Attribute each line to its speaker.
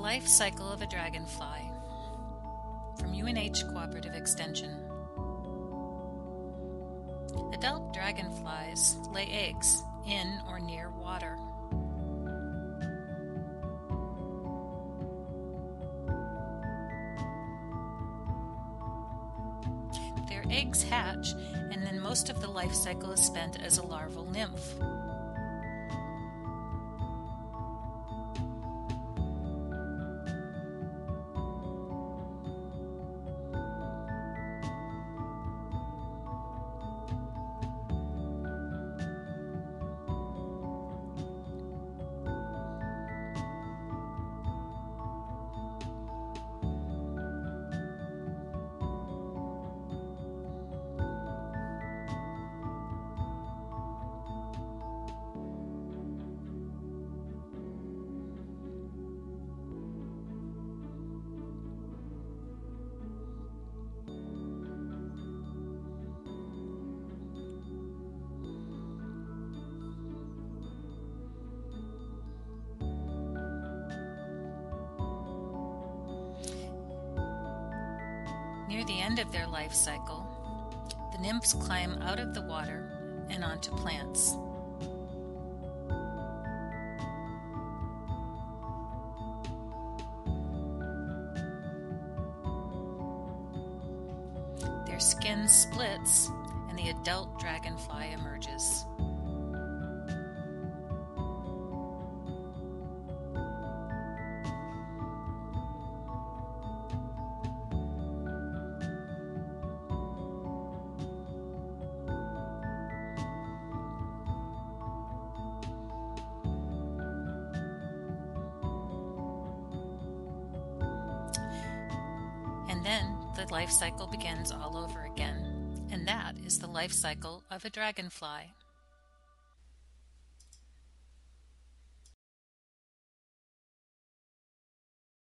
Speaker 1: life cycle of a dragonfly from UNH Cooperative Extension. Adult dragonflies lay eggs in or near water. Their eggs hatch, and then most of the life cycle is spent as a larval nymph. Near the end of their life cycle, the nymphs climb out of the water and onto plants. Their skin splits and the adult dragonfly emerges. And then the life cycle begins all over again. And that is the life cycle of a dragonfly.